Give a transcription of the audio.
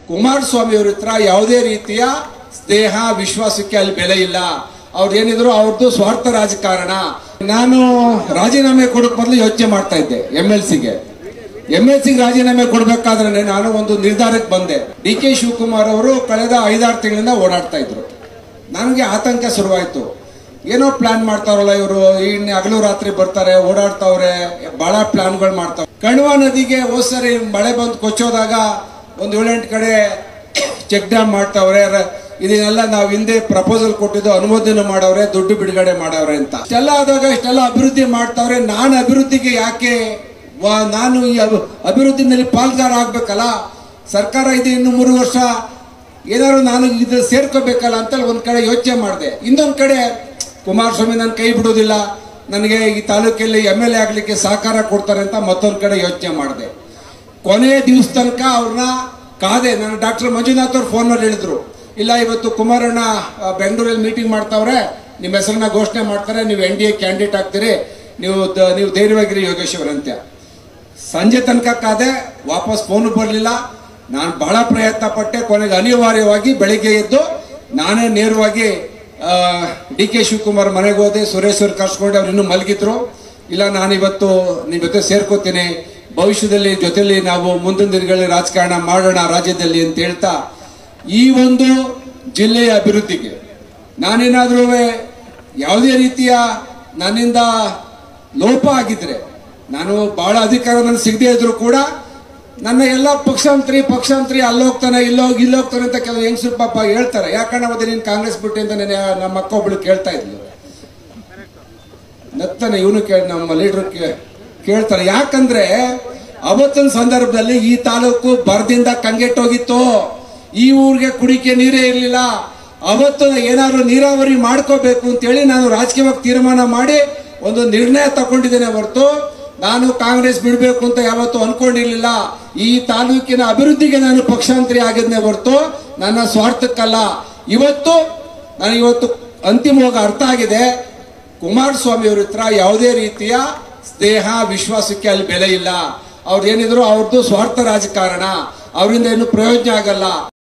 ಕುಮಾರಸ್ವಾಮಿ ಅವರ ಹತ್ರ ಯಾವುದೇ ರೀತಿಯ ಸ್ನೇಹ ವಿಶ್ವಾಸಕ್ಕೆ ಅಲ್ಲಿ ಬೆಲೆ ಇಲ್ಲ. ಅವ್ರು ಏನಿದ್ರು ಅವ್ರದ್ದು ಸ್ವಾರ್ಥ ರಾಜಕಾರಣ. ನಾನು ರಾಜೀನಾಮೆ ಕೊಡೋಕೆ ಮೊದಲು ಯೋಚನೆ ಮಾಡ್ತಾ ಇದ್ದೆ. MLC ರಾಜೀನಾಮೆ ಕೊಡಬೇಕಾದ್ರೆ ನಾನು ಒಂದು ನಿರ್ಧಾರಕ್ಕೆ ಬಂದೆ. DK ಶಿವಕುಮಾರ್ ಅವರು ಕಳೆದ 5-6 ತಿಂಗಳಿಂದ ಓಡಾಡ್ತಾ ಇದ್ರು. ನನಗೆ ಆತಂಕ ಶುರುವಾಯಿತು. ಏನೋ ಪ್ಲಾನ್ ಮಾಡ್ತಾರಲ್ಲ ಇವರು, ಇನ್ನು ಹಗಲು ರಾತ್ರಿ ಬರ್ತಾರೆ, ಓಡಾಡ್ತಾವ್ರೆ, ಬಹಳ ಪ್ಲಾನ್ಗಳು ಮಾಡ್ತಾವ್ರೆ. ಕಣ್ವ ನದಿಗೆ ಹೋದ್ಸರಿ ಮಳೆ ಬಂದು ಕೊಚ್ಚೋದಾಗ ಒಂದು 7-8 ಕಡೆ ಚೆಕ್ ಡ್ಯಾಮ್ ಮಾಡ್ತಾವ್ರೆ. ಇದನ್ನೆಲ್ಲ ನಾವು ಹಿಂದೆ ಪ್ರಪೋಸಲ್ ಕೊಟ್ಟಿದ್ದು, ಅನುಮೋದನೆ ಮಾಡವ್ರೆ, ದುಡ್ಡು ಬಿಡುಗಡೆ ಮಾಡವ್ರೆ ಅಂತ. ಇಷ್ಟೆಲ್ಲ ಆದಾಗ ಇಷ್ಟೆಲ್ಲ ಅಭಿವೃದ್ಧಿ ಮಾಡ್ತಾವ್ರೆ. ನಾನು ಅಭಿವೃದ್ಧಿಗೆ ಯಾಕೆ, ನಾನು ಈ ಅಭಿವೃದ್ಧಿನಲ್ಲಿ ಪಾಲ್ಗಾರ ಆಗ್ಬೇಕಲ್ಲ. ಸರ್ಕಾರ ಇದೆ ಇನ್ನು 3 ವರ್ಷ, ಏನಾದ್ರು ನಾನು ಇದು ಸೇರ್ಕೋಬೇಕಲ್ಲ ಅಂತ ಒಂದ್ ಕಡೆ ಯೋಚನೆ ಮಾಡಿದೆ. ಇನ್ನೊಂದ್ ಕಡೆ ಕುಮಾರಸ್ವಾಮಿ ನನ್ನ ಕೈ ಬಿಡೋದಿಲ್ಲ, ನನಗೆ ಈ ತಾಲೂಕಲ್ಲಿ MLA ಆಗ್ಲಿಕ್ಕೆ ಸಹಕಾರ ಕೊಡ್ತಾರೆ ಅಂತ ಮತ್ತೊಂದ್ ಕಡೆ ಯೋಚನೆ ಮಾಡಿದೆ. ಕೊನೆಯ ದಿವಸ ತನಕ ಅವ್ರನ್ನ ಕಾದೆ. ನಾನು ಡಾಕ್ಟರ್ ಮಂಜುನಾಥ್ ಅವ್ರು ಫೋನಲ್ಲಿ ಹೇಳಿದ್ರು, ಇಲ್ಲ ಇವತ್ತು ಕುಮಾರಣ್ಣ ಬೆಂಗಳೂರಲ್ಲಿ ಮೀಟಿಂಗ್ ಮಾಡ್ತಾವ್ರೆ, ನಿಮ್ಮ ಹೆಸರನ್ನ ಘೋಷಣೆ ಮಾಡ್ತಾರೆ, ನೀವು NDA ಕ್ಯಾಂಡಿಡೇಟ್ ಆಗ್ತೀರಿ, ನೀವು ಧೈರ್ಯವಾಗಿರಿ ಯೋಗೇಶ್ ಅವರಂತೆ. ಸಂಜೆ ತನಕ ಕಾದೆ, ವಾಪಸ್ ಫೋನ್ ಬರಲಿಲ್ಲ. ನಾನು ಬಹಳ ಪ್ರಯತ್ನ ಪಟ್ಟೆ. ಕೊನೆಗೆ ಅನಿವಾರ್ಯವಾಗಿ ಬೆಳಿಗ್ಗೆ ಎದ್ದು ನಾನೇ ನೇರವಾಗಿ DK ಶಿವಕುಮಾರ್ ಮನೆಗೆ ಹೋದೆ. ಸುರೇಶ್ ಅವ್ರು ಕರ್ಸ್ಕೊಂಡು ಅವ್ರು ಇನ್ನೂ ಮಲಗಿದ್ರು. ಇಲ್ಲ, ನಾನಿವತ್ತು ನಿಮ್ಮ ಜೊತೆ ಸೇರ್ಕೋತೀನಿ, ಭವಿಷ್ಯದಲ್ಲಿ ಜೊತೆಲಿ ನಾವು ಮುಂದಿನ ದಿನಗಳಲ್ಲಿ ರಾಜಕಾರಣ ಮಾಡೋಣ ರಾಜ್ಯದಲ್ಲಿ ಅಂತ ಹೇಳ್ತಾ, ಈ ಒಂದು ಜಿಲ್ಲೆಯ ಅಭಿವೃದ್ಧಿಗೆ ನಾನೇನಾದ್ರೂ ಯಾವುದೇ ರೀತಿಯ ನನ್ನಿಂದ ಲೋಪ ಆಗಿದ್ರೆ, ನಾನು ಬಹಳ ಅಧಿಕಾರ ನನಗೆ ಸಿಗದೇ ಇದ್ರು ಕೂಡ ನನ್ನ ಎಲ್ಲ ಪಕ್ಷಾಂತರಿ ಅಲ್ಲೋಗ್ತಾನೆ ಇಲ್ಲೋಗ್ತಾನೆ ಅಂತ ಕೆಲವು ಹೆಂಗಸರು ಪಾಪ ಹೇಳ್ತಾರೆ. ಯಾಕಂದ್ರೆ ಅವತ್ತು ನೀನು ಕಾಂಗ್ರೆಸ್ ಬಿಟ್ಟು ಅಂತ ನಮ್ಮ ಅಕ್ಕ ಒಬ್ಳು ಕೇಳ್ತಾ ಇದ್ಲು. ನತ್ತಾನೆ ಇವನು ನಮ್ಮ ಲೀಡರ್ ಕೇಳ್ತಾರೆ. ಯಾಕಂದ್ರೆ ಅವತ್ತಿನ ಸಂದರ್ಭದಲ್ಲಿ ಈ ತಾಲೂಕು ಬರದಿಂದ ಕಂಗೆಟ್ಟೋಗಿತ್ತು. ಈ ಊರಿಗೆ ಕುಡಿಕೆ ನೀರೇ ಇರಲಿಲ್ಲ. ಅವತ್ತು ಏನಾದ್ರು ನೀರಾವರಿ ಮಾಡ್ಕೋಬೇಕು ಅಂತೇಳಿ ನಾನು ರಾಜಕೀಯವಾಗಿ ತೀರ್ಮಾನ ಮಾಡಿ ಒಂದು ನಿರ್ಣಯ ತಗೊಂಡಿದ್ದೇನೆ ಹೊರತು ನಾನು ಕಾಂಗ್ರೆಸ್ ಬಿಡಬೇಕು ಅಂತ ಯಾವತ್ತೂ ಅನ್ಕೊಂಡಿರ್ಲಿಲ್ಲ. ಈ ತಾಲೂಕಿನ ಅಭಿವೃದ್ಧಿಗೆ ನಾನು ಪಕ್ಷಾಂತರಿ ಆಗಿದ್ನೇ ಹೊರತು ನನ್ನ ಸ್ವಾರ್ಥಕ್ಕಲ್ಲ. ಇವತ್ತು ಅಂತಿಮವಾಗಿ ಅರ್ಥ ಆಗಿದೆ, ಕುಮಾರಸ್ವಾಮಿ ಅವ್ರ ಹತ್ರ ಯಾವುದೇ ರೀತಿಯ ಸ್ನೇಹ ವಿಶ್ವಾಸಕ್ಕೆ ಅಲ್ಲಿ ಬೆಲೆ ಇಲ್ಲ. ಅವ್ರು ಏನಿದ್ರು ಅವ್ರದ್ದು ಸ್ವಾರ್ಥ ರಾಜಕಾರಣ, ಅವರಿಂದ ಏನು ಪ್ರಯೋಜನ ಆಗಲ್ಲ.